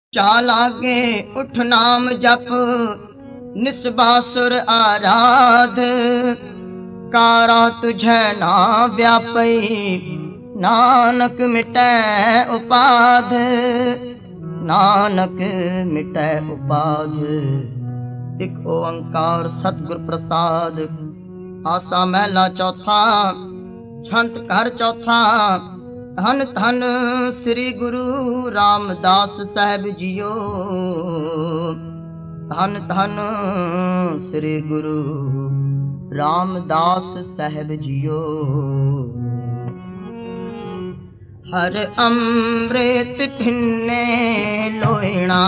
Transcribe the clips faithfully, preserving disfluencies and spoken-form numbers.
चालागे उठ नाम जप निस्बासुर आराध कारा तुझे ना व्यापई नानक मिटै उपाध नानक मिटै उपाध। एक ओंकार सतगुर प्रसाद। आसा महला चौथा छंत घर चौथा। धन धन श्री गुरु रामदास साहब जियो। धन धन श्री गुरु रामदास साहब जियो। हर अमृत भिन्ने लोइना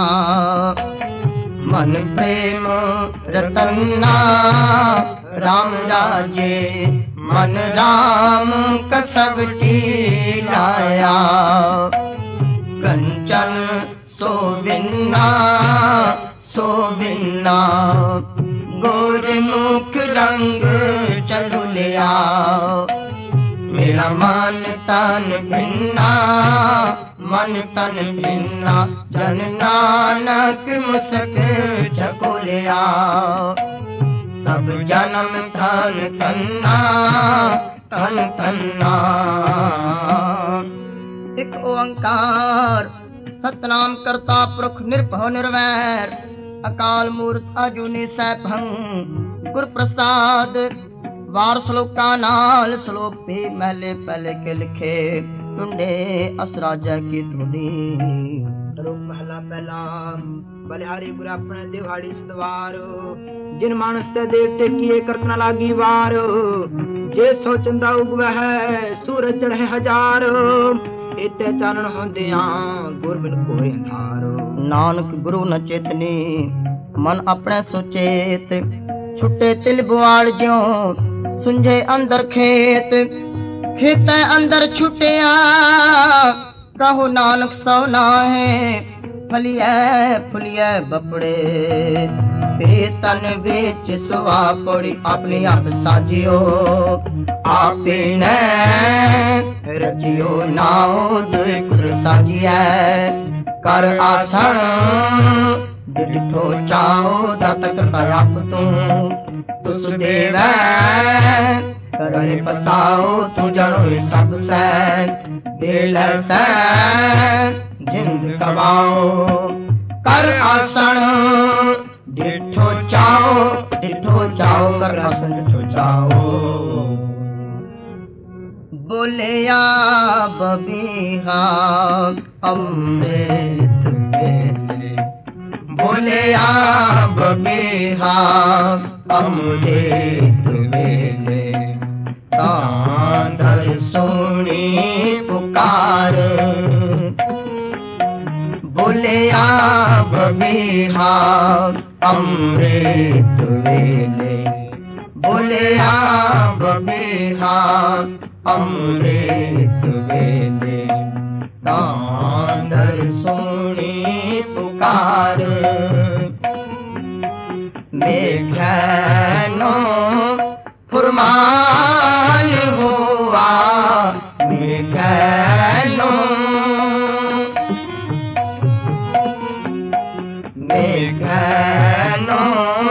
मन प्रेम रतना राम राजे मन राम कसबटी लाया। कंचन सोबिन्ना सोबिन्ना गोरमुख रंग चलु लिया। मेरा मन तन भिन्ना मन तन भिन्ना जन नानक मुसक झकोलिया। सब जन्म धन धन्ना धन धन्ना। एक ओंकार सतनाम करता पुरख निरभव निर्वैर अकाल मूर्त अजूनी सैभं गुर प्रसाद। वार श्लोका नाल श्लोक भी महले पहले के लिखे टुंडे असराजा की धुनी। सरो महला पहला बलिहारी बुरा अपने दिवाड़ी सदवारो। जिन मानस ते देवते किए करतना लागी वारो। जे सोचंदा उगवे है सूरज चढ़े हजारो। इते चानन होंदियां गुर बिन कोई अंधारो। नानक गुरु न चेतनी मन अपने सुचेत। छुटे तिल बुआड़ ज्यों सुंझे अंदर खेत। खेत अंदर छुटिया कहो नानक सौ ना है। फलिया फुलिया बपड़े तन बेच सुहा पड़ी अपनी आप साजियो। आप ने रचियो नाओ दुख साजिया। कर आसन डिठो चाओ दातक आप तू तुस देव करे पसाओ तू जनो सब से दिल से जिंद कवाओ। कर आसन डिठो चाओ डिठो चाओ कर आसन डिठो चाओ। बोलिया बबीहा अमृत बेले। बोलिया बबीहा अमृत बेले। कांधर सोनी पुकार बोलिया बबीहा अमृत वेले। बोलिया बबीहा अमृत वेले। कांधर सोनी पुकार मेघनो फुरमान हुआ। मेघनो मेघनो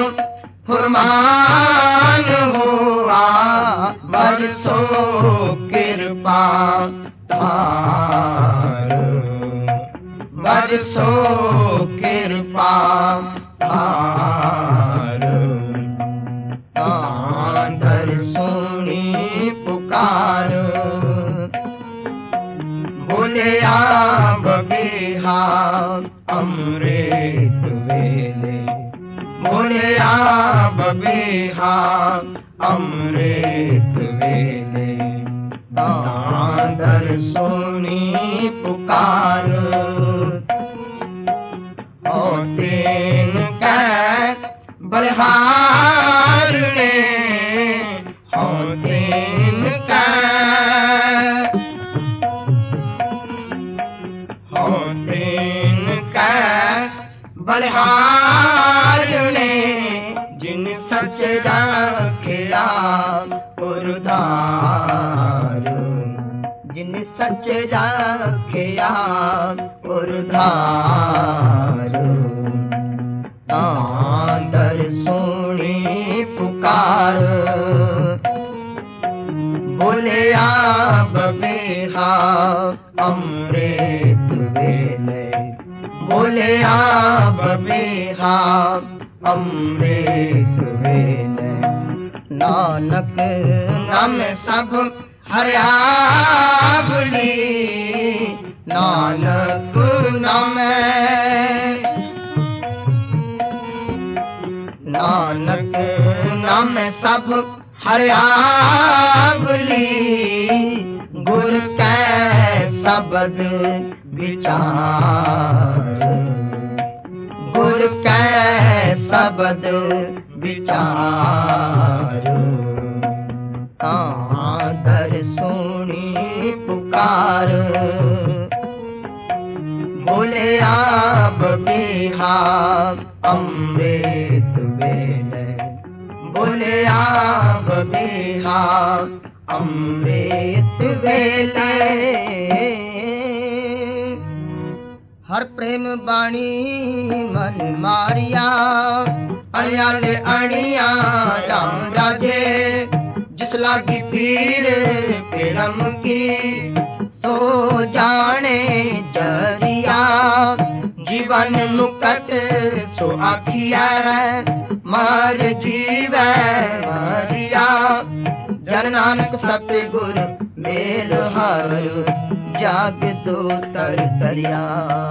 फुरमान हुआ। बरसो कृपा तारो बरसो कृपा तारो। कांधर सोनी पुकार बोलिया बबीहा अमृत वेले। बोलिया बबीहा अमृत वेले। कांधर सोनी पुकार और तीन कै बलिहार ने हो तीन कै हो तीन कै बलिहार ने। जिन सच रखिया उधार। जिन सच रखिया उधार। बिहा अमृत वेले बोले आप बिहा अमृत वेले नानक नाम सब हरियावली नानक नाम नानक नाम सब हरियावली गुर कै शब्द विचार गुर कै शब्द विचार आदर सुनी पुकार बोले आप बिहा अमृत वेले बोले आप बिहा अमृत वेले हर प्रेम बाणी मन मारिया अणिया ले अणिया राम राजे जिस लागी पीर प्रेम की सो जाने जरिया जीवन मुकट सो आखिया मार जीव मरिया जन नानक सतगुर मेल हर जाग दो तर दरिया।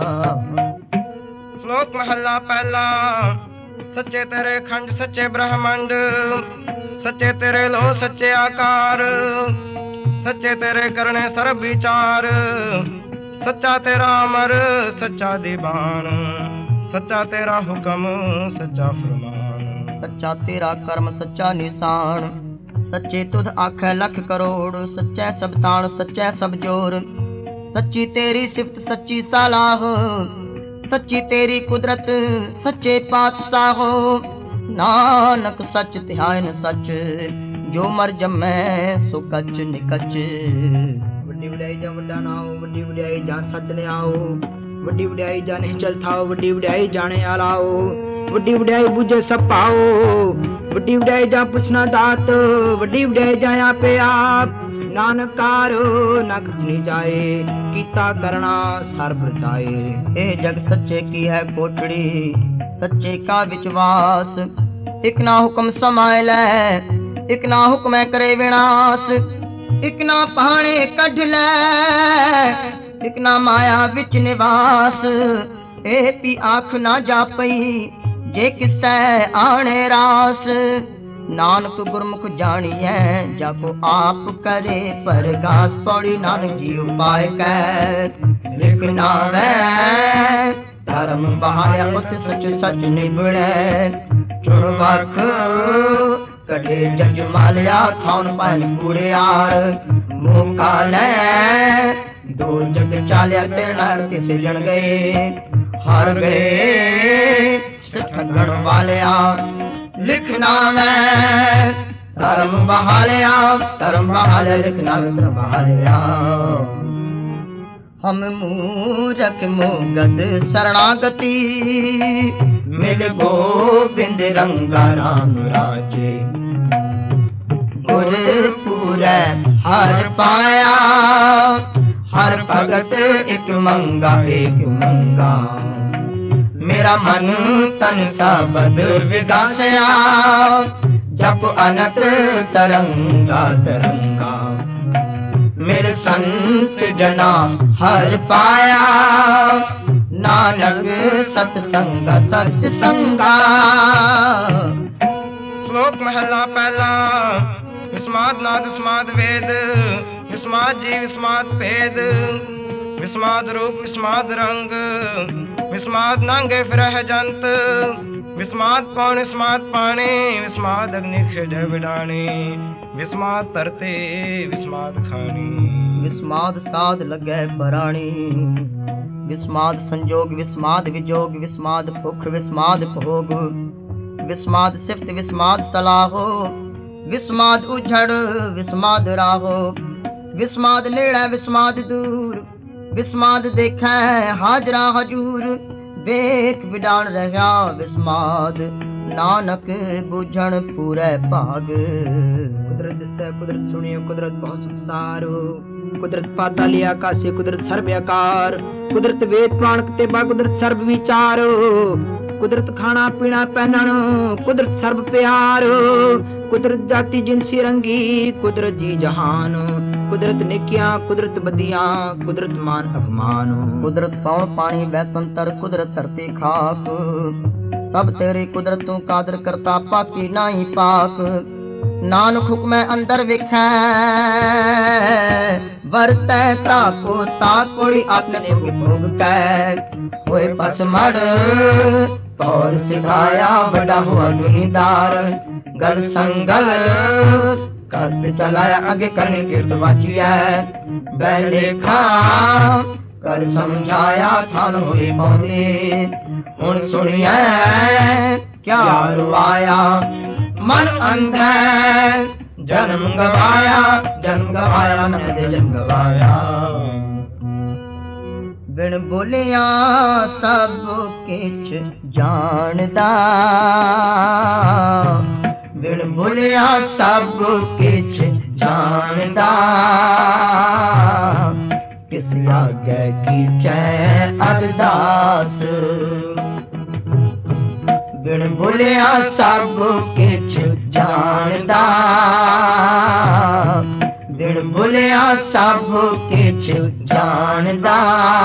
श्लोक महला पहला। सच्चे तेरे खंड सच्चे ब्रह्मांड सच्चे तेरे लो सच्चे आकार सच्चे तेरे करने सर्व विचार सच्चा तेरा अमर सच्चा दीवान सच्चा तेरा हुक्म सच्चा फरमान सच्चा तेरा कर्म सच्चा निशान सच्चे तुध आखे लख करोड़ सच्चा सब तान सच्चा सब जोर सच्ची तेरी सिफत सच्ची सलाह सच्ची तेरी कुदरत सच्चे पातशाह नानक सच ध्यान सच जो मर जमै सो कच निकच। वड्डी वड्याई जा वड्डा ना हो वड्डी वड्याई जा सच ने आओ वड्डी वड्याई जा नहीं चल थाओ वड्डी वड्याई जाने आलाओ वड्डी वड्याई बुझे सब पाओ वड्डी वड्याई जा पुछना दात वड्डी वड्याई जाया पे आप नानकारो न कछनी जाए कीता करना सर्ब रचाए। ए जग सच्चे की है कोटड़ी सच्चे का विश्वास एक ना हुक्म समाए लै एक ना हुक्म करे विनाश एक ना पहाड़े कढ़ लै एक ना माया विच निवास ए पी आख ना जा पई जे किसै आने रास नानक गुरमुख जानिए जाको आप करे परगास पौड़ी नानक जी उपाय कै लिखना वै धर्म बहाया उत सच सच निबड़े चुन वख कटे जज मालिया थाउन पान कूड़े यार मौका ले दो जग चालिया तेरे नार किसे जन गए हार गए ठगण वाले लिखना मैं धर्म बहालिया धर्म बहालिया लिखना मैं बहालिया। हम मूरख मुगद शरणागति मिल गोविंद रंगा राम राजे गुर पूरे हर पाया हर भगत एक मंगा एक मंगा मेरा मन तन सबद विगासया जप अनंत तरंगा तरंगा मेरे संत जना हर पाया नानक सत्संग सत्संगा। श्लोक महला पहला। विस्माद नाद विस्माद वेद विस्माद जी विस्माद भेद विस्माद रूप विस्माद रंग विस्माद नंगे फिरह जंत विस्माद पौन विस्माद पानी विस्माद अग्नि खेडे बिडानी विस्माद तरते विस्माद खानी विस्माद साध लगे पराणी विस्माद संजोग विस्माद विजोग विस्माद भुख विस्माद भोग विस्माद सिफ्त विस्माद सलाहो विस्माद उझड़ विस्माद राहो विस्माद नेड़ा विस्माद दूर विस्माद देखे हाजरा हजूर वेख विडान रहा विस्माद नानक बुझण पूरे भाग। कुदरत से कुदरत सुनियो कुदरत बहुत संसारो। कुदरत पाताली आकाशे कुदरत सर्व आकार। कुदरत वेद पुराण किताबा कुदरत सर्व विचारो। कुदरत खाना पीना पहननो कुदरत सर्व प्यारो। कुदरत जाति जिनसी रंगी कुदरत जी जहान। कुदरत नेकियां कुदरत बदियां कुदरत मान अपमान। कुदरत पवन पानी वैसंतर कुदरत धरती खाक। सब तेरी कुदरत तू कादर करता पाकी नाही पाक। नानक हुक्म अंदर विखै वरतै ताको ताकोड़ी अपने भोग कै। होए पसमड़ और सिखाया बड़ा हुआ दुनिदार। गल संगल कद चलाया आगे करने के तो बाचिया। बैले खा कर समझाया थान हुई पौंदी। हुण सुनिया क्या रुवाया मन अंधे। जन्म गवाया जन्म गवाया नंदे जन्म गवाया। बिन बोलिया सब किछ जानदा। बिन बोलिया सब किछ जानदा। किस आगे कीचै अरदास। बिन बोलिया सब किछ जानदा। बिन बोलिया सब किछ जानदा।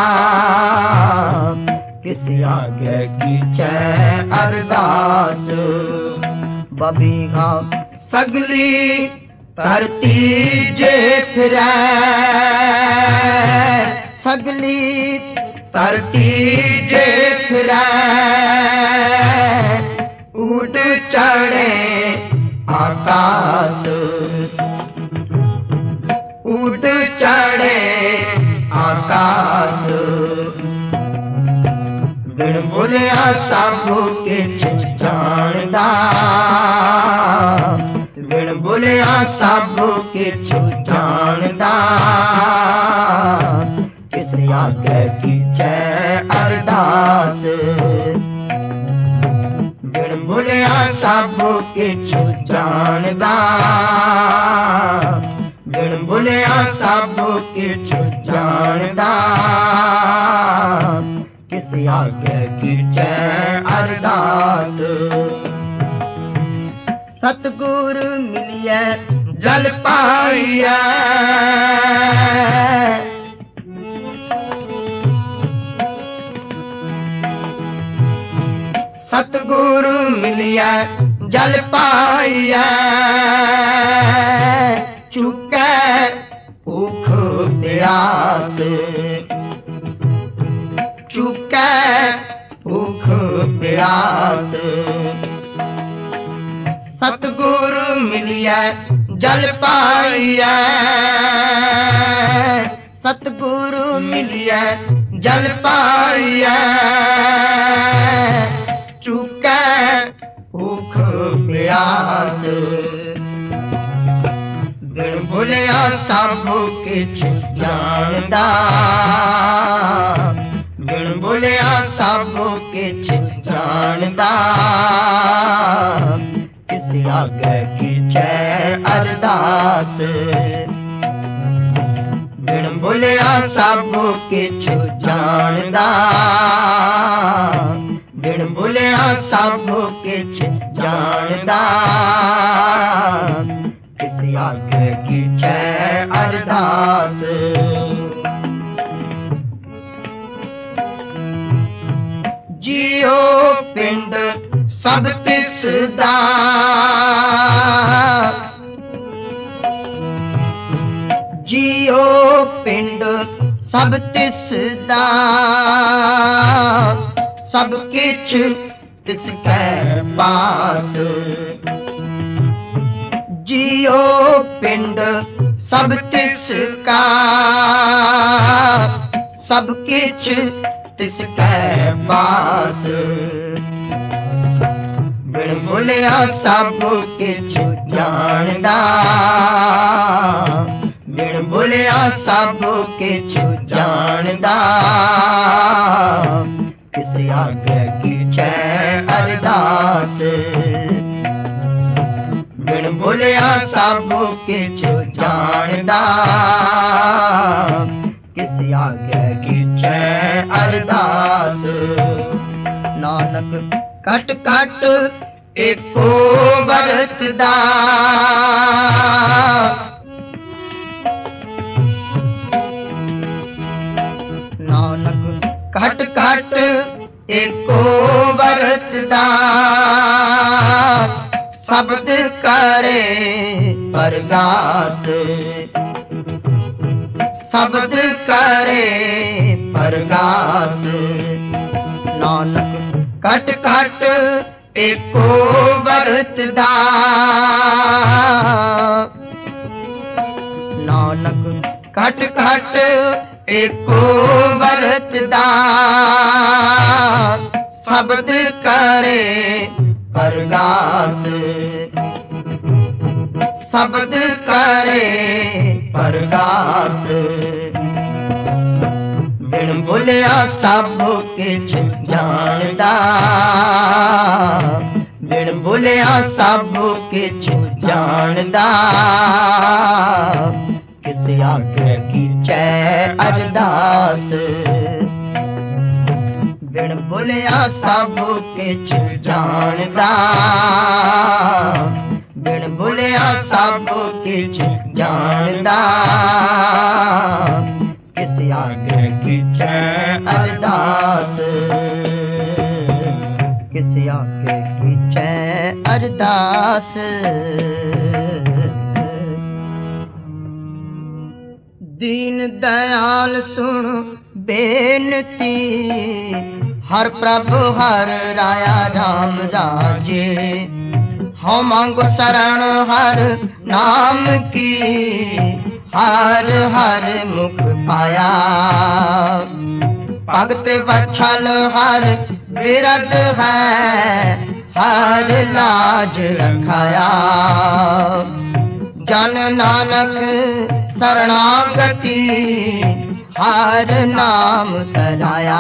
किस आगे कीचै अरदास। बबीहा सगली धरती जे फिरै। सगली धरती जे फिरै। उड़ चढ़े आकाश। उड़ चढ़े आकाश। बिन बोलिया सब किछ जानदा। बिन बोलिया सब किछ जानदा। किस आगे कीचै अरदास। बिन बोलिया सब किछ जानदा। बिन बोलिया सब किछ जानदा। किस आगे कीचै अरदास। सतगुर मिलिए जल पाइए। सतगुर मिलिए जल पाइए। चुकै भूख प्यास। चुकै भूख प्यास। सतगुर मिलिए जल पाइए। सतगुर मिलिए जल पाइए। चुकै भूख प्यास। बिन बोलिया सब किछ जानदा। बिन बोलिया सब किछ जानदा। किस आगे कीचै अरदास। बिन बोलिया सब किछ जानदा। बिन बोलिया सब किछ जानदा। किस आगे कीचै अरदास। जियो पिंड सब तिसदा। जियो पिंड सब तिसदा। सब किछ तिसके पास। जियो पिंड सब तिसका। सब किछ तिसके पास। बिन बोलिया सब किछ जानदा। बिन बोलिया सब किछ जानदा। किस आगे कीचै अरदास बिन बोलिया सब किछ जानदा किस आगे कीचे अरदास नानक कट कट एको वरतदा नानक कट कट एको वरतदा शब्द करे परगास शब्द करे परगास नानक कट कट एको वरतदा नानक कट कट एको वरतदा शब्द करे परगास शब्द करे परगास बिन बोलिया सब किछ जानदा बिन बोलिया सब किछ जानदा किस आगे कीचे अरदास बिन बोलिया सब किछ जानदा बिन बोलिया सब किछ जानदा किस आगे कीचे अरदास किस आगे कीचे अरदास दीन दयाल सुन बेनती हर प्रभु हर राया राम राजे हम मांगो शरण हर नाम की हर हर मुख पाया भगत वत्सल हर विरद है हर लाज रखाया जन नानक शरणागति हर नाम तराया।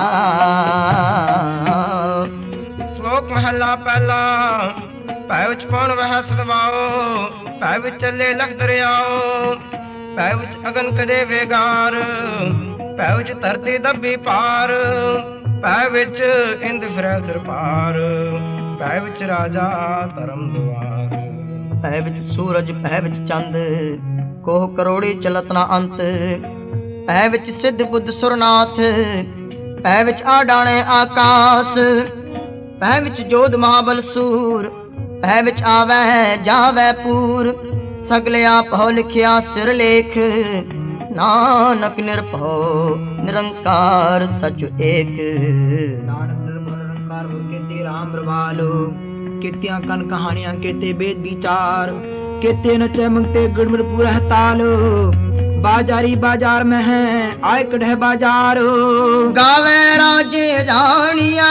श्लोक महला पहला पै विच पौन वह सदवाओ पै विच चले लख दरियाओ पै विच अगन करे वेगार पै विच धरती दबी पार पै विच इंद फिरै सिर पार पै विच राजा धर्म दुआर पै विच सूरज पै विच चंद कोह करोड़ी चलत ना अंत पै विच सिद्ध बुद्ध सुरनाथ पै विच आडाणे आकाश पै विच जोध महाबल सूर पै विच आवे जावे पूर सगले आप हो लिखिया सिर लेख नानक निर्भो निरंकार सच एक। नानक निर्भो निरंकार केते राम रवालो केतिया कन कहानियां केते वेद विचार केते नचे मंगते गुड़मुड़ पूरा तालो बाजारी बाजार में है आय कढ़े बाजारो गावे राजे रानिया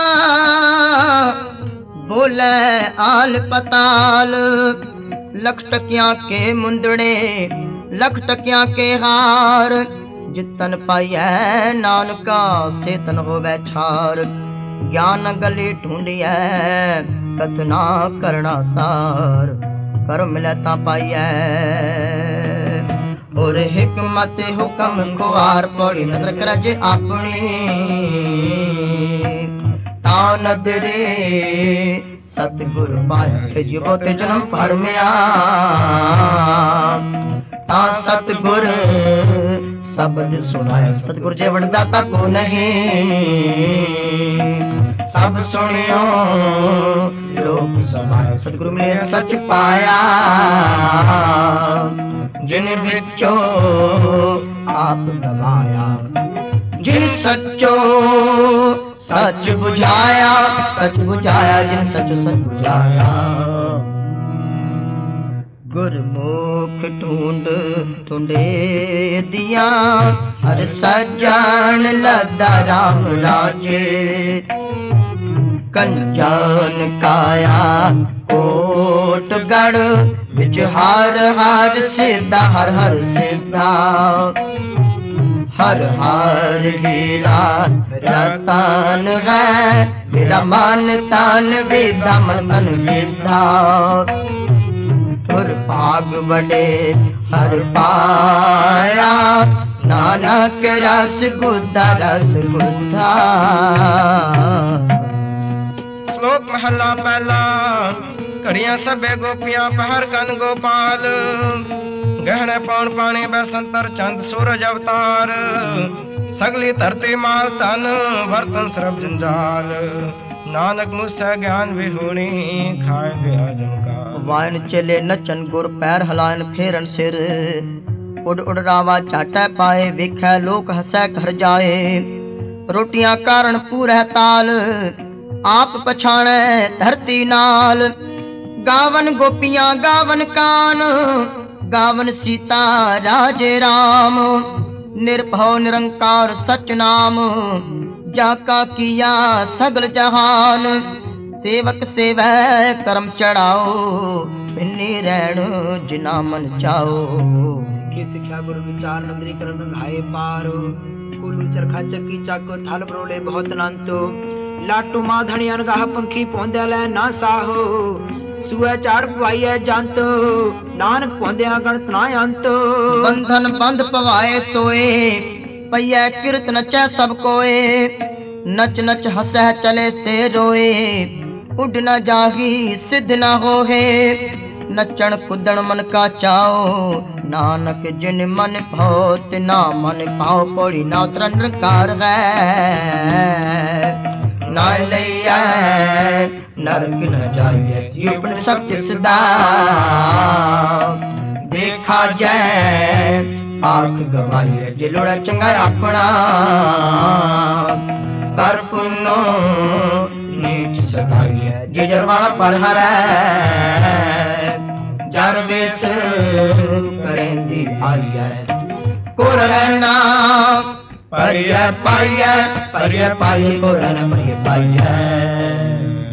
बोले आल पताल लख टकिया के मुंदड़े लख टकिया के हार जितन पाइय नानका सेतन होवे छार ज्ञान गली ढूंढिए कतना करना सार कर मिलता पाइय और हिकमत हुक्म खुआर पड़ी नजर करज अपनी ता नदरे सतगुर पाए जीवो ते जन्म भरमिया ता सतगुर शब्द सुनाए सतगुर जे वरदाता को नहीं सब सुनियो लोक समाए सतगुरु में सच पाया जिन विचो आप गवाया जिन सचो सच बुझाया सच बुझाया जिन सच सच बुझाया गुरमुख ढूंढ ढूंढे दिया हर सजान लदा राम राजे कंचन काया कोट गढ़ बिच हर हर सिद्धा हर हर सिद्धा हर हर हीरा रतन है, मेरा मन तन विद्या मन तन विद्या। और भाग बड़े हर पाया, नानक रस गुद्दा रस गुद्दा। श्लोक महला पहला। घड़ियां सबे गोपियां पहर कन गोपाल, गहने पौन पानी बैसंतर चंद सूरज अवतार। सगली धरती माल तन बर्तन सरब जंजाल, नानक मुझसे ज्ञान विहूणी खाए गया जनका। वायन चले नचन गुर पैर हलायन फेरन सिर, उड़ उड़ रावा चाटै पाए वेखै लोक हसै घर जाए। रोटियां कारण पूरै ताल, आप पछाणै धरती नाल। गावन गोपियां गावन कान, गावन सीता राजे राम। निर्भव निरंकार सच नाम, जाका किया सगल जहान। सेवक सेवै करम चढ़ाओ, बिन्नी रहण जिना मन चाओ। सिक्खी सिक्ख्या गुरु विचार नंदरी करन घाए पारो। कुलू चरखा चक्की चाको थल बरोले बहुत अनंतो। लाटू माधणी अनगाह पंखी पौंदे लै ना साहो। सुए चाड़ पवाई है जंत, नानक पौंदिया गणत ना अंत। बंधन बंध पवाए सोए, पइया किरत नचै सब कोए। नच नच हसै चले से रोए, उड़ न जाही सिद्ध न होहे। नचण कुदण मन का चाओ, नानक जिन मन भाओ तिना मन पाओ। पौड़ी ना उतर निरंकार है, ना लैया नरक न जाइए। जीवन सत्य सदा देखा जाए, आख गवाइए। जे लोड़ा चंगा अपना, कर पुन्नो नीच सदाइए। जे जरवाना पर हरै, जर बेस करेंदी आइए। कोर रहना परिय पाइय, परिय पाइय कोर रहना परिय पाइय।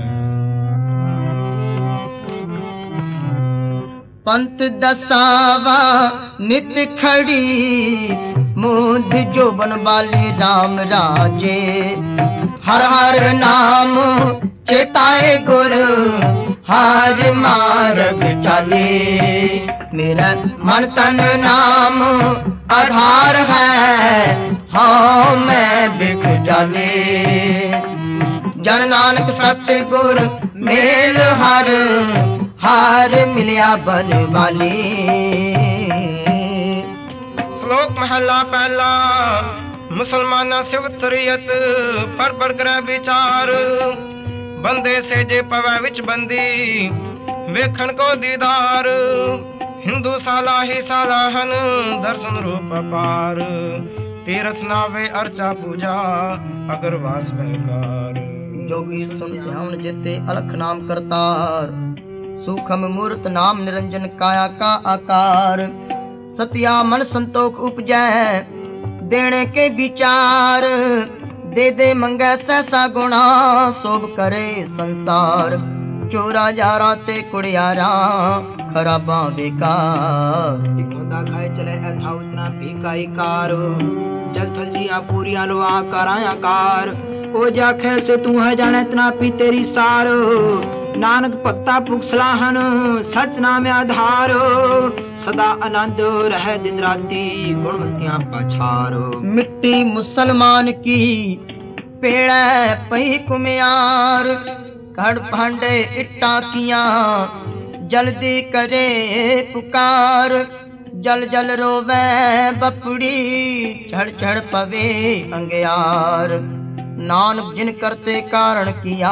पंत दसावा नित खड़ी, मूंद जोबन वाले राम राजे। हर हर नाम चेताए गुर, हर मार्ग चले। मेरा मन तन नाम आधार है, हाँ मैं बिख डाले। जन नानक सतगुर मेल हर, हार मिलिया बन वाली। श्लोक महला पहला। मुसलमाना शिव तरीयत पर पर ग्रह विचार। बंदे से जे पवै विच बंदी, वेखण को दीदार। हिंदू साला ही सालाहन, दर्शन रूप अपार। तीर्थ नावे अर्चा पूजा, अगर वास बेकार। जोगी सुन ध्यान जेते अलख नाम करतार। सूखम मूर्त नाम निरंजन काया का आकार। सतिया मन संतोख उपजै, देने के विचार। दे दे मंगै सहसा गुणा, शोभ करे संसार। चोरा यारा ते कुड़ियारा, खराबा बेकार। दिखोदा खाए चले अथा उतना भीकाई कार। जल थल जिया पूरिया लो आकार आकार। ओ जाखे से तू है जाने इतना पी तेरी सार। नानक भक्ता पुख सलाहन, सच नाम आधारो। सदा आनंद रह दिन राती, गुणवंतियां पछारो। मिट्टी मुसलमान की पेड़े पई कुम्यार। घड़ भांडे इट्टा किया, जल्दी करे पुकार। जल जल रोवे बपड़ी, झड़ झड़ पवे अंगियार। नानक जिन करते कारण किया,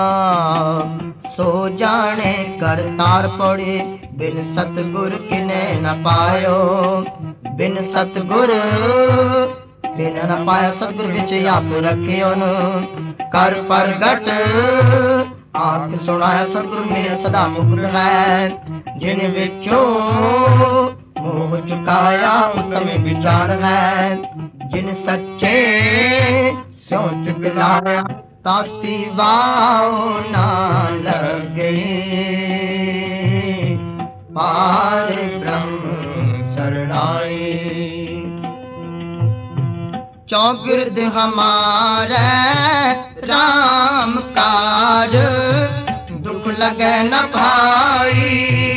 सो जाने कर तार पड़े। बिन सतगुर किने न पायो, बिन सतगुर बिन न पाया। सतगुर विच आप रखियो न, कर परगट आप सुनाया। सतगुर मेरे सदा मुक्त है, जिन विचों मोह चुकाया उत्तम विचार है। जिन सच्चे सोच दिलाया, ताती वाओ ना लगे। पार ब्रह्म शरणाई। चौगिर्द हमारे राम कार, दुख लगे न भाई।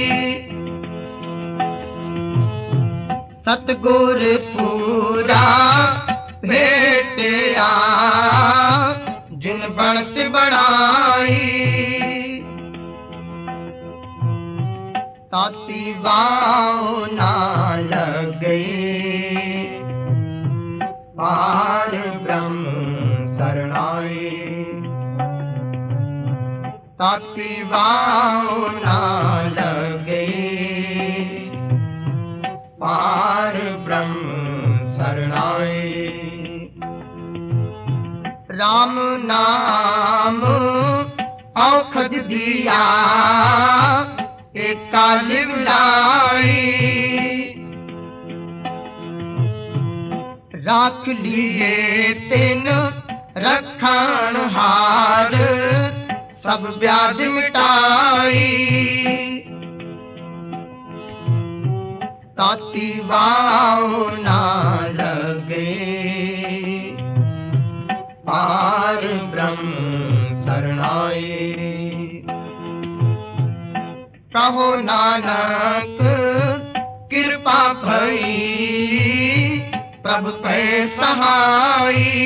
सतगुर पूरा भेटिया, जिन बनत बनाई। ताती वाव ना लग गई, पार ब्रह्म शरणाई। ताती वाव ना लग गई, पार ब्रह्म शरणाई। राम नाम औखद दिया, एक कालिब लाई। राख लिए तिन रखण हार, सब व्याध मिटाई। ताती वाव ना लगे, पार ब्रह्म शरणाई। कहो नानक कृपा भई, प्रभु पे सहाई।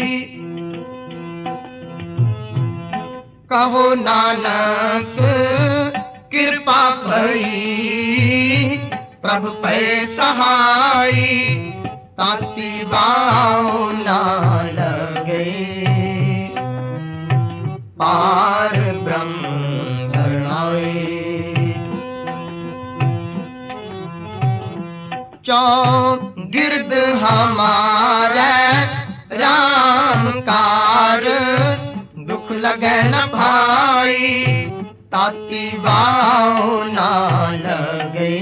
कहो नानक कृपा भई, प्रभु पे सहाई। ताती वाव ना लगे, पार ब्रह्म शरणाई। चौगिर्द हमारे राम कार, दुख लगे न भाई। ताती वाव ना लगे,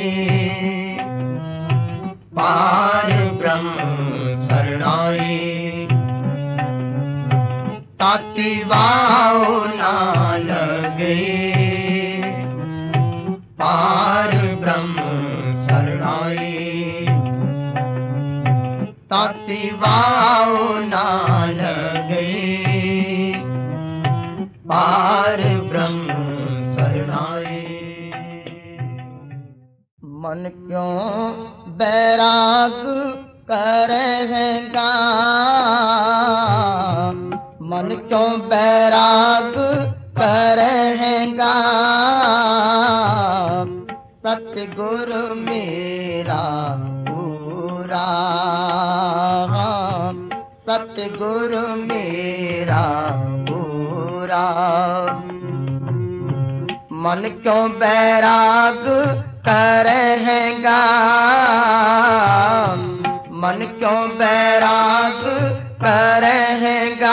पार ब्रह्म शरणाई। ताती वाव ना लगे, पार ब्रह्म शरणाई। ताती वाव ना लगे, पार ब्रह्म शरणाई। मन क्यों बैराग करेगा, मन क्यों बैराग करेगा। सतगुरु मेरा पूरा, सतगुरु मेरा पूरा। मन क्यों बैराग करेगा, मन क्यों बैराग करेगा।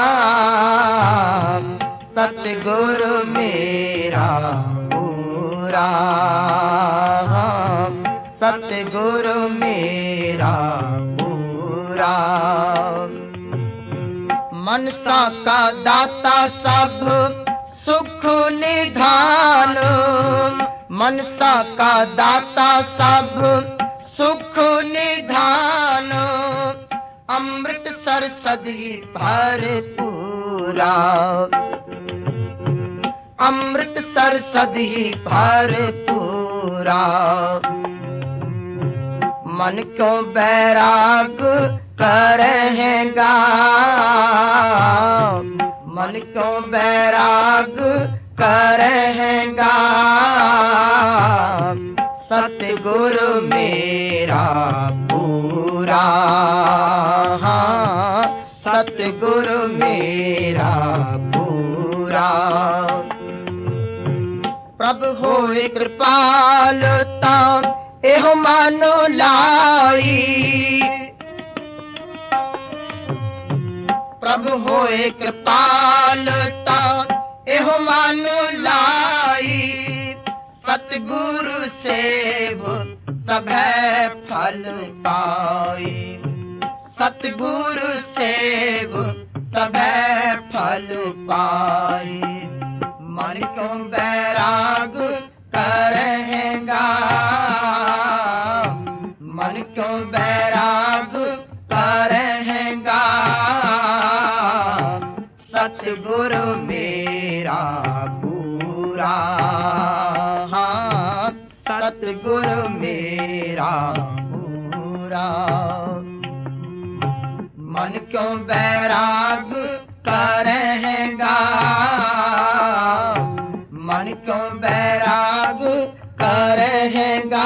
सतगुरु मेरा पूरा, सतगुरु मेरा पूरा। मनसा का दाता सब सुख निधान, मनसा का दाता सब सुख निधान। अमृत सरसदी भरपूरा, अमृत सरसदी भरपूरा। मन क्यों बैराग करेगा, मन क्यों बैराग करेगा। सतगुरु मेरा पूरा, सतगुरु मेरा पूरा। प्रभु होए कृपालुता एहो मानो लाई, प्रभु होए कृपालुता एहो मानो लाई। सतगुरु सेव सभै फल पाई, सतगुरु सेव सभै फल पाई। मन क्यों बैराग करेगा, मन क्यों बैराग करेगा। मेरा पूरा, हाँ सतगुर मेरा पूरा। मन क्यों बैराग करेगा, मन क्यों बैराग करेगा,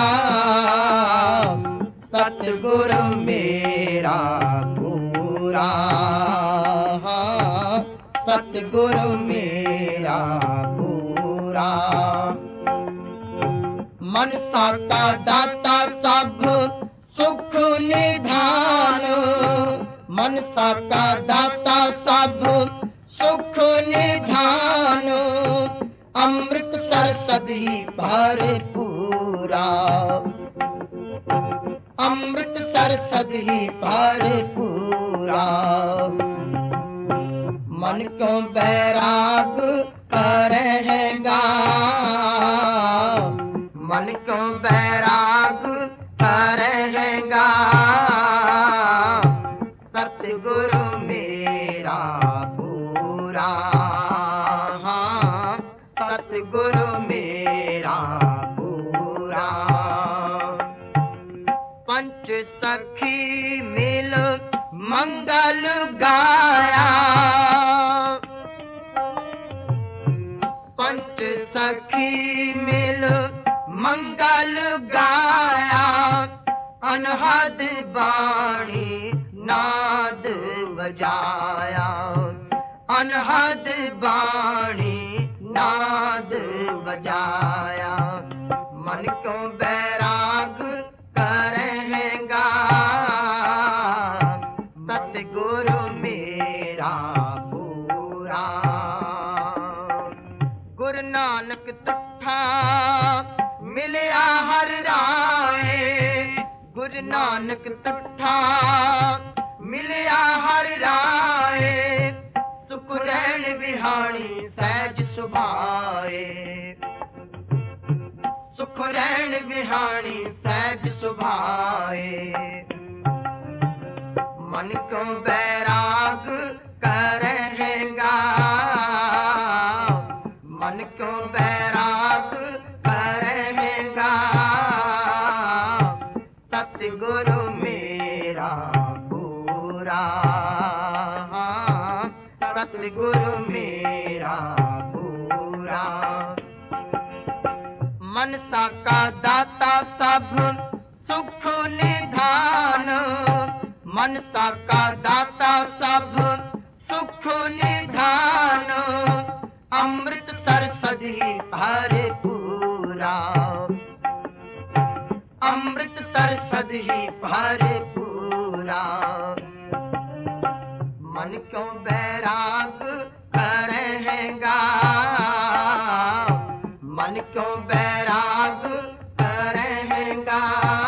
सतगुर मेरा पूरा, हाँ सतगुर मेरा पूरा। मनसा का दाता सब सुख निधान, मनसा का दाता सब सुख निधान, अमृत सरसदी भरपूरा, अमृत सरसदी भरपूरा। मन क्यों बैराग करेगा, मन क्यों बैराग करेगा, सतगुरु मेरा पूरा, हाँ सतगुरु मेरा पूरा। पंच सखी मिल मंगल गाया, पंच सखी मिल मंगल गाया, अनहद बाणी नाद बजाया, अनहद बाणी नाद बजाया। मन क्यों बैराग करेगा, सतगुरु मेरा पूरा। गुरु नानक तुठा मिलिया हर राय, गुरु नानक तुठा मिलिया हर राय, सुख रैन बिहाणी सहज सुभाए, सुख रैन बिहाणी सहज सुभाए। मन क्यों बैराग करेगा, मन क्यों बैराग करेगा, सतगुरु मेरा पूरा, सतगुरु मेरा पूरा। मनसा का दाता सब सुख निधान, मनसा का दाता सब सुख निधान, अमृत सरसदी भरपूरा, अमृत सरसदी भरपूरा। मन क्यों बैराग करेगा, मन क्यों बैराग करेगा,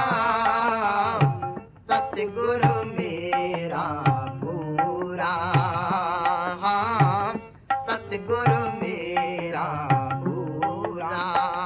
सतगुरु मेरा पूरा, हाँ सतगुरु मेरा पूरा।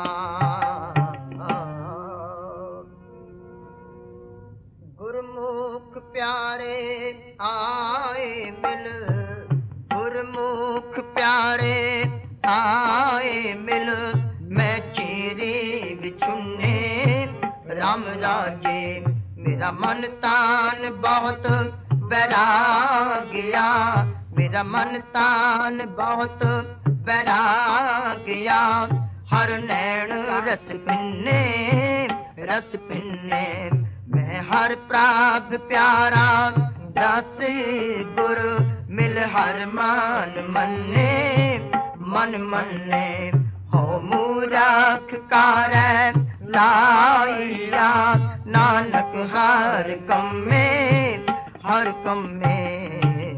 गुरमुख प्यारे आए मिल, गुरमुख प्यारे आए मिल, मैं चेरे बिछुने राम राजे। मेरा मन तान बहुत बैरागिया, मेरा मन तान बहुत बैरागिया। हर नैन रस पिन्ने रस पिन्ने, मैं हर प्राप्त प्यारा दस गुरु मिल हर मान मन्ने मन मन्ने। हो मूरख कार लाइया, नानक हर कम में हर कम में।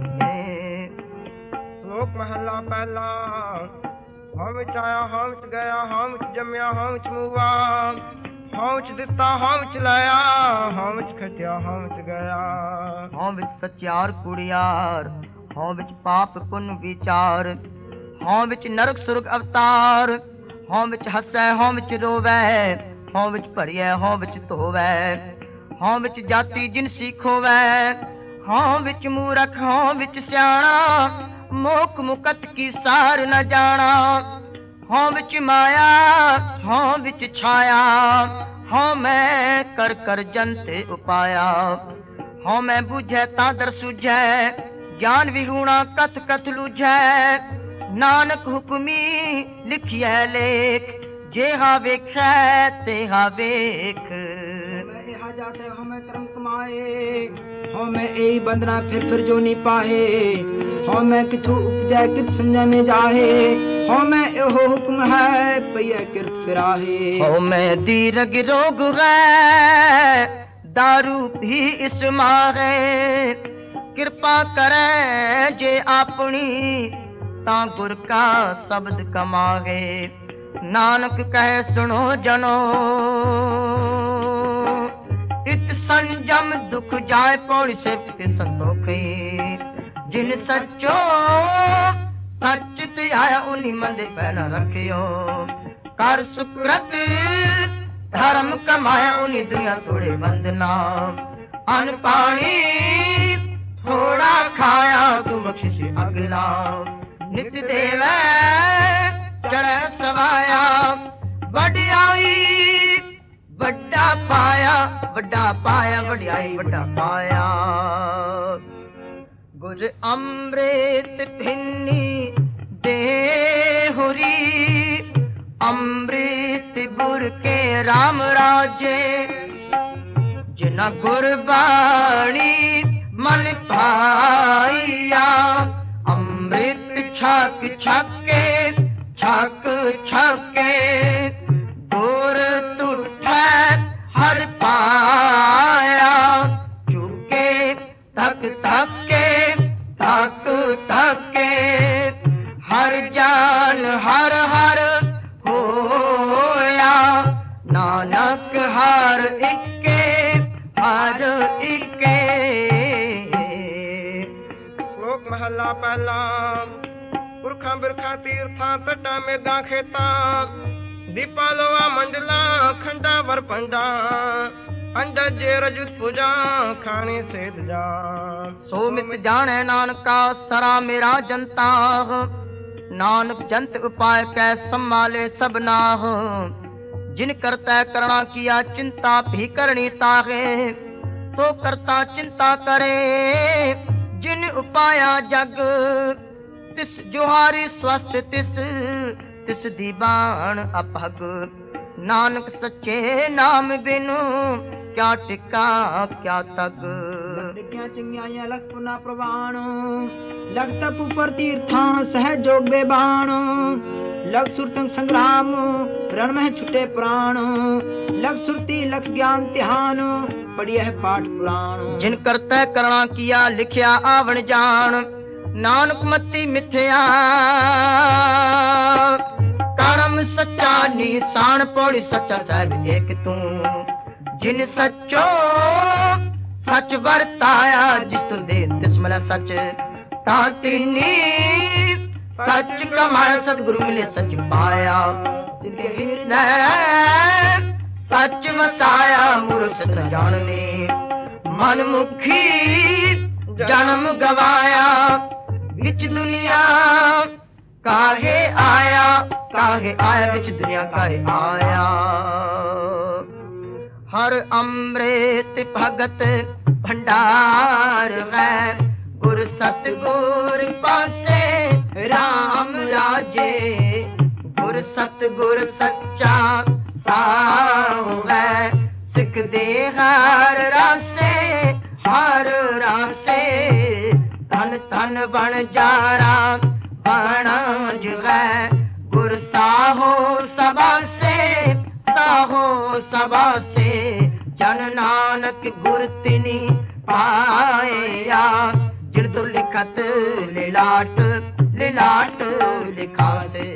श्लोक महला पहला। हम विच आया हम विच गया, हम विच जम्या हम विच मुआ, हम विच दिता हम विच लाया, हम विच खटिया हम विच गया। हम विच सच्चार कुड़ियार, हम विच पाप पुण्य विचार, हम विच नरक सुरग अवतार। हम विच हसै हम विच रोवै, हम विच भरियै हम विच धोवै। हम विच जाति जिनसी खोवै, हम विच मूरख हम विच सियाणा। मोक मुकत की सार न जाना। हों विच माया हों विच छाया, हों मैं कर कर जंते उपाया। हों मैं बुझै तादर सुझै, ज्ञान विहूणा कथ कथ लुझै। नानक हुक्मी लिखिए लेख, जेहा वेखै तेहा वेख। जाते हमें कर्म कमाए, हमें यही बंदना फिर फिर जो नहीं पाए। हमें किथु उपजै कित संजय में जाहे, हमें एहो हुक्म है पइए किरत फिराहे। हमें दीर्घ रोग है दारू भी इस मारे, कृपा करे जे अपनी ता गुर का शब्द कमागे। नानक कहे सुनो जनो, इत संजम दुख जाए पौड़ी से संतोखी। जिन सच्चो सच ते आया उन्हीं मंदे पहना रखियो। कर सुकृत धर्म कमाया उन्हीं दुनिया तोड़े बंधना। अन्न पानी थोड़ा खाया तू बख्शिश अगला। नित देवे चढ़े सवाया, वड्याई वड्डा पाया वड्डा पाया वड्याई वड्डा पाया। गुर अमृत भिन्नी दे हुरी, अमृत गुर के राम राजे। जिना गुरबाणी मन पाइया, अमृत छक छके छक छके। गुर तुठै हर पाया, चुके थक थके थक थके। हर जान हर हर होया, नानक हर इक्के हर इक्के। श्लोक महला पहला। पुरखा बिरखा तीर्था तटा मेदा खेता, दीपा लोआ मंडला खंडा वर पंडा। अंडा जे रजुत पूजा खाने सेध जा। सो मित जाने नानका सरा मेरा जनता। नानक जंत उपाय कै संभाले सब नाह। जिन करता करना किया चिंता भी करनी ताहे। सो करता चिंता करे जिन उपाया जग। तिस जुहारी स्वस्थ तिस तिस दीवान अपहग। नानक सच्चे नाम बिनु क्या टिका क्या तग। क्या चिंगाइया लख पुना प्रवाण, लख तप ऊपर तीर्थां सहज जोग बेबाण। लख सुरतंग संग्राम रण में छुटे प्राण। लख सुरती लख ज्ञान ध्यान पढ़िए है पाठ पुराण। जिन करते करना किया लिखिया आवण जान। नानक मती मिथ्या कर्म सच्चा निशान। पौड़ी सच्चा साहिब एक तू। जिन सच्चो सच वरताया, जिस तू दे तिस मिला सच। तातिनी सच कमाया, सतगुरु मिले सच पाया। जिनके हृदय सच वसाया, मूर्ख सत जानने। मन मुखी जन्म गवाया, विच दुनिया काहे आया। काहे आया विच दुनिया काहे आया। हर अमृत भगत भंडार है। गुर सतगुर पासे राम राजे। गुर सतगुर सच्चा साहु है। सिख दे हर रासे हर रासे। तन तन बन जारा बना जुगै। गुर साहो सबा से साहो सबा से। जन नानक गुर तिनी पाया। जिन दुर लिखत लिलाट लिलाट लिखा से।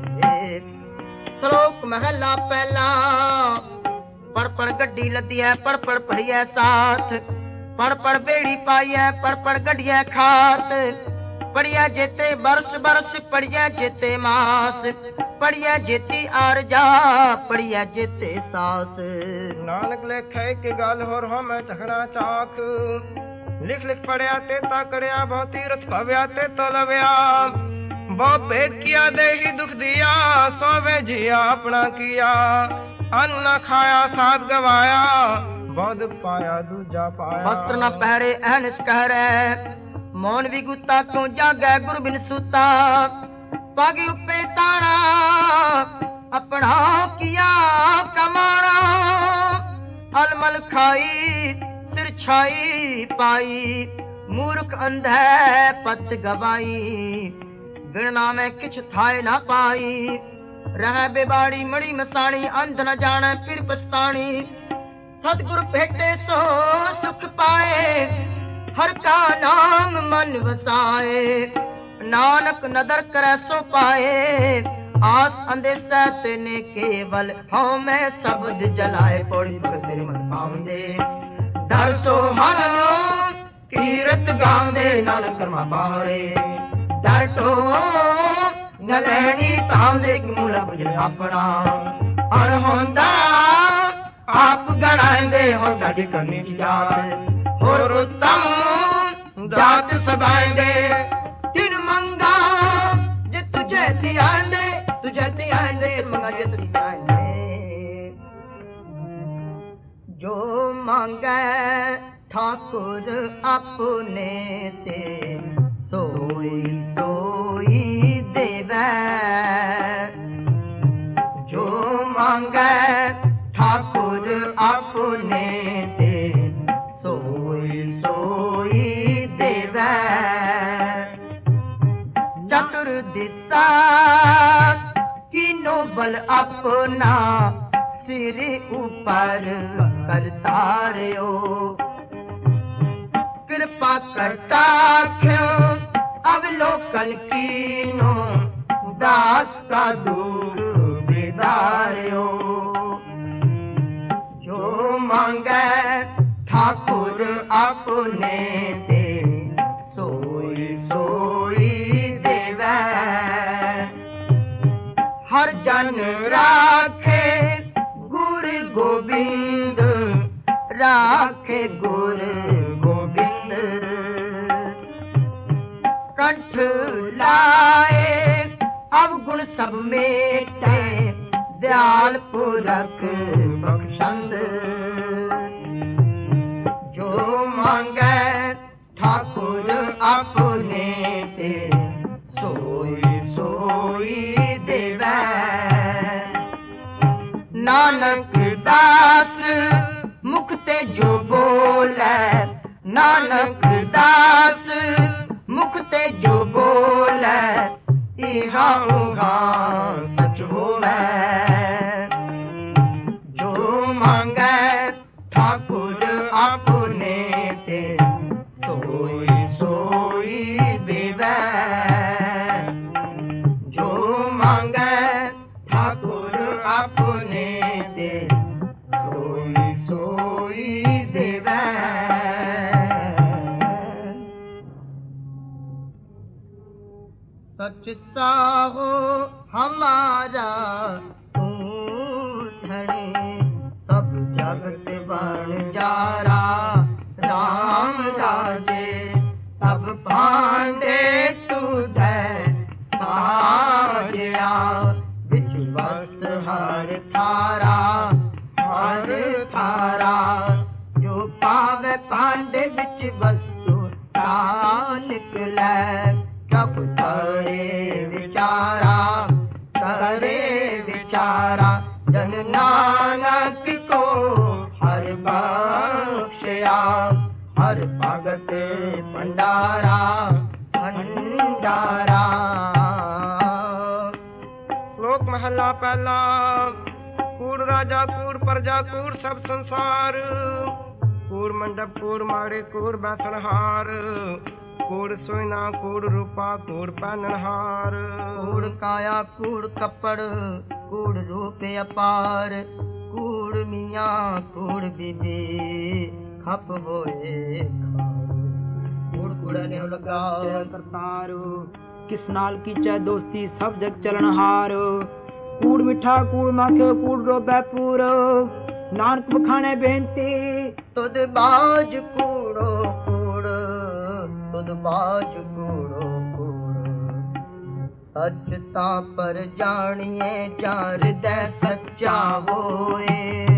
श्लोक महला पहला। पढ़ पढ़ गड्डी लदी है पढ़ पढ़ पढ़िए साथ। पढ़ पढ़ बेड़ी पाइए पढ़ पढ़ गड्डिए खात। पढ़िया जेते बरस बरस पढ़िया जेते मास। पढ़िया जेती आरजा पढ़िया जेते सास। नानक लेखे के गल होर हो मैं चखना चाख। लिख लिख पढ़िया ते ताकड़िया बहुत तीरथ भव्या ते तोलव्या बहुत भेद किया दे ही दुख दिया सोवे जिया अपना किया अन्न न खाया साथ गवाया बहुत पाया दूजा पाया वस्त्र न पहरे अहनिस कह रहे मौन भी गुस्ता क्यों जागे गुरु बिन सूता पग उपे ताना अपना किया कमाना अलमल खाई सिर छाई पाई मूर्ख अंधे पत गवाई गिरना में किछ थाए ना पाई रह बेबाड़ी मड़ी मसाणी अंध न जाने फिर पछतानी सतगुरु भेटे सो सुख पाए हर का नाम मन वसाए नानक नदर करे सो पाए आस अंदेशा तेने केवल हाँ मैं शब्द जलाए पौड़ी तेरे मन पाऊंदे दर सो हल कीरत गांदे नानक कर्मा पावरे दर तो नलैनी तांदे की मूला बुझे अपना अनहोंदा आप गणाएंदे हो डाडी करनी जात और उत्तम जात सबाएंदे तीन मंगा जे तुझे दियाएंदे तुझे दियाएंदे मंगा जे तुझे दियाएंदे जो मांगे ठाकुर अपने ते सोई सोई देवे जो मांगे ठाकुर अपने ते सोई सोई देवे चतुर दिशा किनो बल अपना सिर ऊपर करता रहो कृपा करता क्यों अवलोकन कीनो दास का दूर बेदारियो जो मांगे ठाकुर अपने दे सोई सोई देवे हर जन राखे गुरु गोविंद राखे गुरु गोविंद कंठ लाए अवगुण सब मेटे दयाल पुरख बख्शंद जो मांगे ठाकुर अपने ते सोई सोई देवे नानक दास मुख ते जो बोले नानक दास मुख ते जो बोले इहा उहा सच होवे जो मांगे ठाकुर अपने ते सोई सोई देवे जो मांगे ठाकुर अपने ते सोई सोई देवे सच साहो हमारा तू धनी सब जगत बन जारा राम राजे सब भांडे तू दे साजया बिच वस्त हर थारा हर थारा जो पावे भांडे बिच वस्तु ता निकले कब करे विचारा करे विचारा जन नानक को हर बख्शया हर भगत भंडारा भंडारा। श्लोक महला पहला कूड़ राजा कूड़ प्रजा कूड़ सब संसार कूड़ मंडप कूड़ माड़े कूड़ बैसनहार कूड़ सोना कूड़ रूपा कूड़ पहनहार कूड़ काया कूड़ कपड़ कूड़ रूप अपार कूड़ मियाँ कूड़ बीबी खप होए कूड़ कूड़ा ने लगा करतारो किस नाल की चा दोस्ती सब जग चलनहार कूड़ मिठा कूड़ माखे कूड़ रोबे पूरो नानक बखाने बेनती तुद बाज कूड़ो कूड़ तुद बाज कूड़ो कूड़ सच तां पर जानिए जा हृदय सच्चा होए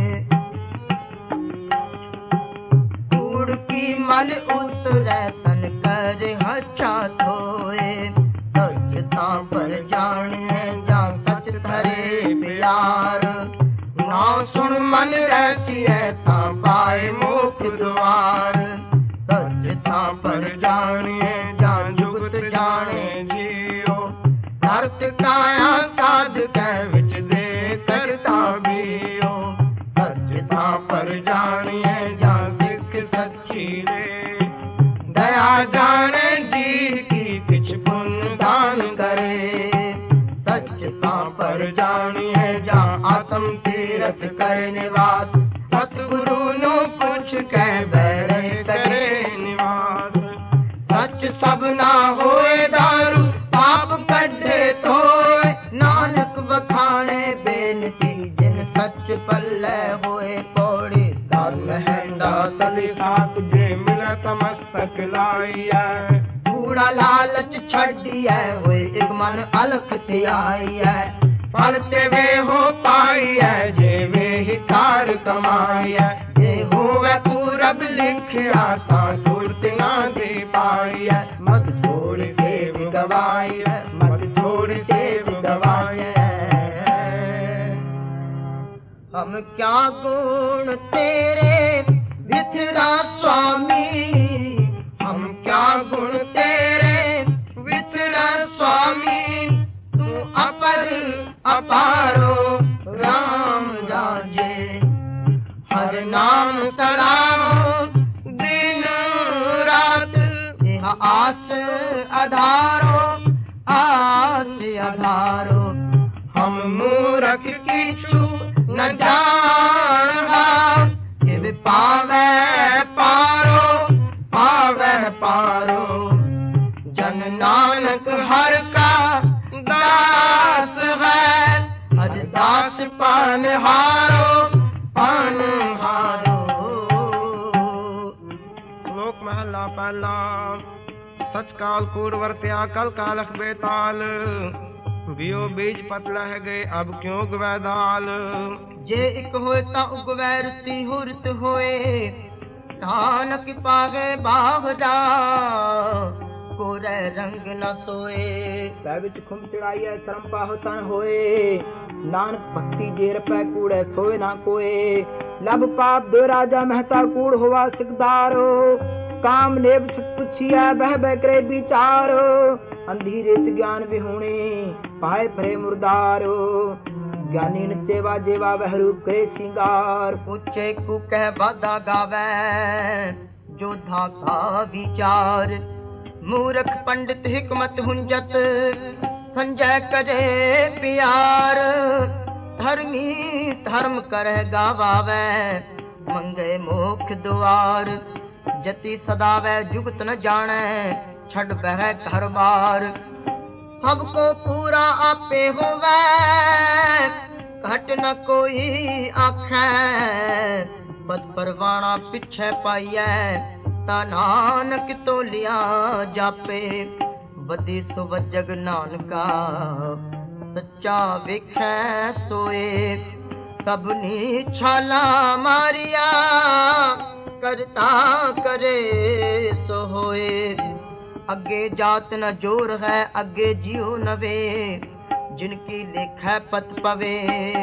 कूड़ की मल उतरे तन कर हच्छा धोए सच तां पर जानिए जा सच धरे प्यार ना सुन मन ऐसी है तां पाए मोक्ष द्वार सच तां पर जानिए जान जुगत जाने जियो नरक काया साध कै विच दे करता बियो सच तां पर जानिए जान सिख सच्ची रे दया जाने जीव की किछ पुण्य दान करे सच तां पर जानिए जा आत्म तीरथ कर निवास सतगुरु नु कुछ कह बैठे करे निवास सच सब ना होए दारू पाप कढे तोए नानक बखाने बेनती जिन सच पल्ले होए पौड़ी दाल महंगा तली खात जे मिले तमस्तक लाइया कूड़ा लालच छड़िया होए एक मन अलख ते आई है फल ते वे हो पाई है जे वे ही कार कमाई है जे होवे पूरब लिखिया तां छूट ना दे पाई है मत छोड़ से भी गवाई है मत छोड़ से भी गवाई है हम क्या गुण तेरे विथरा स्वामी हम क्या गुण तेरे विथरा स्वामी तू अपर अपारो राम राजे हर नाम सलामो दिन रात यह आस आधारो आस आधारो हम मूरख किछु न जानवा कि पावे पारो पावे पारो जन नानक हर का दास है हर दास पान हारो पान हारो श्लोक महला पहला सच काल कूड़ वर्त्या कल कालख बेताल बियो बीज पत लह गए अब क्यों गवै दाल जे एक होए ता उगवै रुति हुरत होए नानक पागे बावजा कोरे रंग न सोए पै विच खुम चढ़ाइए शर्म पाहो तन होए नानक भक्ति जेर पै कूड़े सोए ना कोए लब पाप दो राजा महता कूड़ हुआ सिकदारो काम नेब सुख पुछिया बह बह करे विचारो अंधी रेत ज्ञान विहुणी पाए फरे मुर्दारो ज्ञानी नचेवा जेवा वह रूप करे सिंगार ऊंचे कु कह बाधा गावे जोधा का विचार मूर्ख पंडित हिकमत हुंजत संजय करे प्यार धर्मी धर्म करे गावावे मंगे मोक्ष द्वार जति सदावे जुगत न जाने छड़ बह घर बार सबको पूरा आपे होवे घट न कोई आखे पद परवाना पिछे पाइए ता नानक तो लिया जापे बदी सुव जग नानका सच्चा विखे सोए सबनी छाला मारिया करता करे सो होए अगे जात न जोर है अगे जियो नवे जिनकी लेखा पत पवे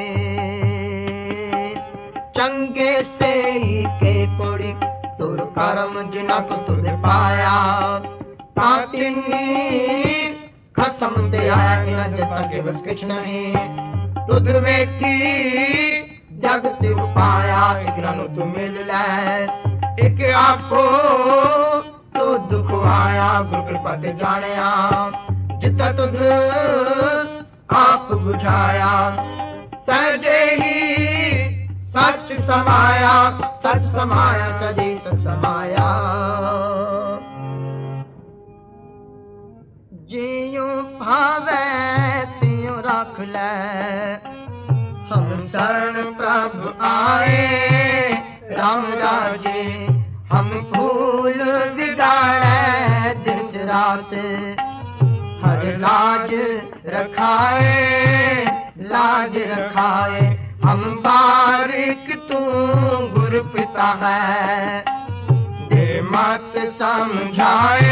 चंगे से के कोड़ी तुर कर्म जिनक तुद पाया तातिनी खसम ते आया इन जग बस किछ नहीं तुद वेखी जगत पाया इकरानु तू मिल ले एक आपो तो दुख आया गुरु कृपा ते जानिया जिता तुद आप बुझाया सहजे ही सच समाया सच समाया सजी सच समाया जियो भावे तियो रख ले हम शरण प्रभु आए राम राजे हम फूल बिगाड़े दिन जात हर लाज रखाए लाज रखाए हम बारिक तू गुरु पिता है दे मत समझाए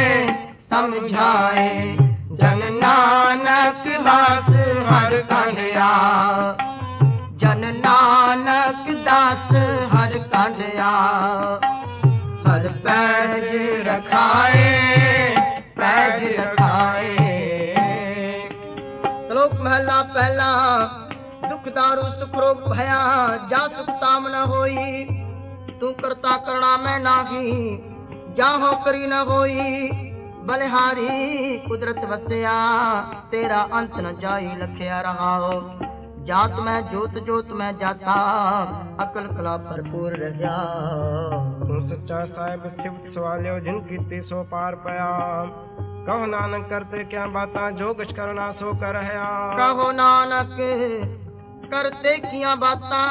समझाए जन नानक दास हर कंडिया जन नानक दास हर कंडिया हर पैज रखाए पैज रखाए। श्लोक महला पहला दुख दारू सुख रोग भया जा सुख ताम न होई तू करता करना मैं नाही जाहो करी न होई बलिहारी कुदरत वसिया तेरा अंत न जाई लखिया रहा हो जात में जोत जोत में जाता अकल कला भरपूर रहा तू सच्चा साहिब शिव सवालियो जिन कीती सो पार पया कहो नानक करते क्या बातां जो कुछ करना सो कर रहा कहो नानक करते किया बातां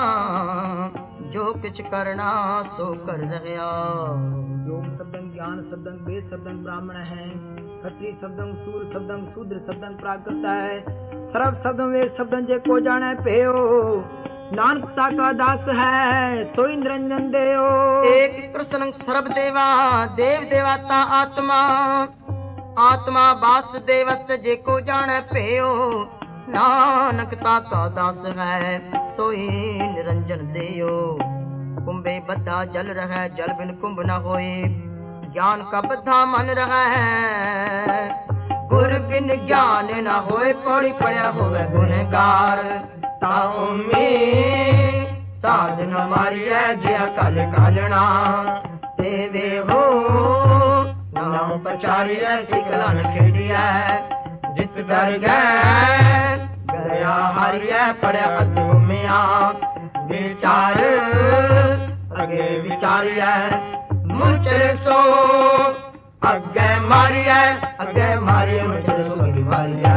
जो कुछ करना सो कर रहा। योग शब्दं ज्ञान शब्दं वेद शब्दं ब्राह्मण है खत्री शब्दं सूर शब्दं शूद्र शब्दं प्राकृत है सर्व शब्दं वेद शब्दं जे को जाने पेयो नानकता का दास है सोई निरंजन देओ। एक कृष्ण सर्व देवा देव देवता आत्मा आत्मा वासुदेवत जे को जाने पेयो नानकता का दास है सोई निरंजन देयो। कुंभे बद्धा जल रहा जल बिन कुंभ न होए ज्ञान का बद्धा मन रहा है गुर बिन ज्ञान न होए पौड़ी पड़या होवे गुनहगार ताऊ में साधन मारिया जया कल कालना तेवे हो नाम पचारी ऐसी कलान खेड़िया जित डर गए गया हारिया पड़या अधूमिया विचार अगे विचारिया मुझे सो अगे मारिया अगे मारिया मुझे सो मारिया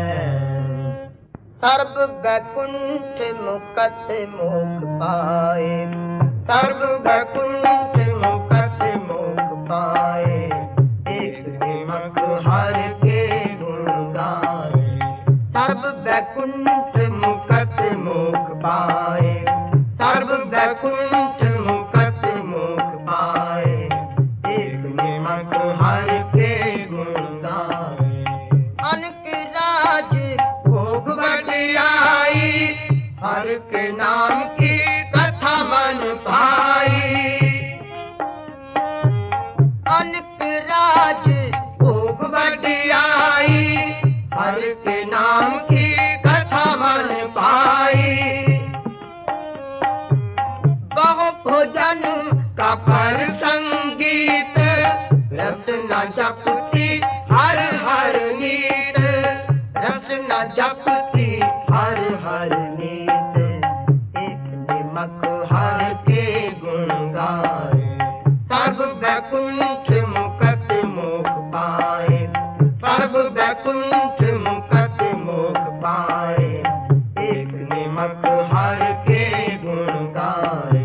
सर्व वैकुंठ मुकत मोख पाए सर्व वैकुंठ मुकत मोख पाए एक दिमक हर के गुण गाए सर्व वैकुंठ मुकत मोख पाए सर्व वैकुंठ मुकत मोख पाए एक निमक हर के गुण गाए अनक राज भोग बढ़ियाई हर के नाम की कथा मन पाई अनक राज भोग बढ़ियाई हर के नाम की कथा मन पाई बहु भोजन का पर संगीत रसना जपती हर हर नीत रसना जपती हर हर नीत एक निमक हर के गुण गाए सर्व वैकुंठ मुकत मोख पाए सर्व वैकुंठ मुकत मोख पाए एक निमक हर के गुण गाए।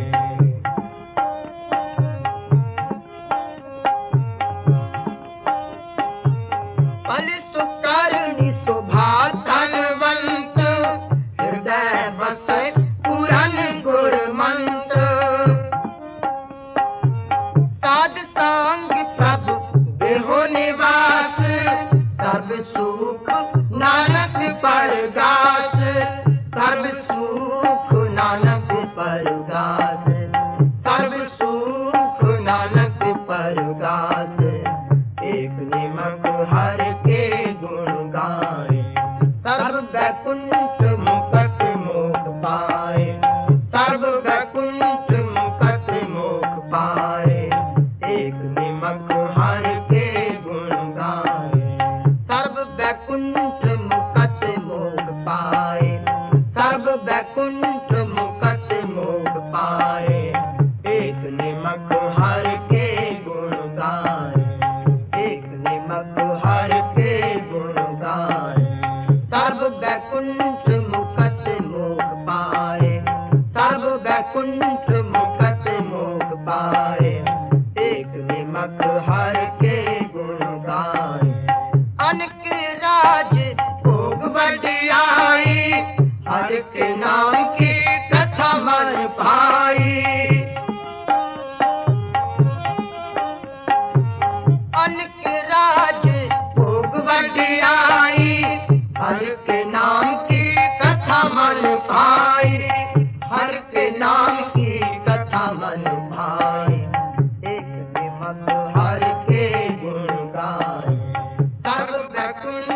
बल सुकर्णी शोभा धनवंत हृदय बसे पुरन गुरमंत साध संग प्रभु देहो निवास सर्व सुख नानक परगास सर्व सुख नानक परगास सर्व सुख नानक परगास एक निमक हर के गुण गाए सर्व वैकुंठ मुकत मोख पाए सर्व वैकुंठ मुकत मोख पाए एक निमक हर के गुण गाए सर्व वैकुंठ मुकत मोख पाए सर्व वैकुंठ मुकत मोख पाए एक निमक हर के गुण गाए एक निमक हर के गुण गाए सर्व वैकुंठ मुकत मोख पाए सर्व वैकुंठ मुकत मोख पाए एक निमक हर के गुण भाई, हर के नाम की कथा मन भाई, एक निमक हर के गुण गाए, सर्व वैकुंठ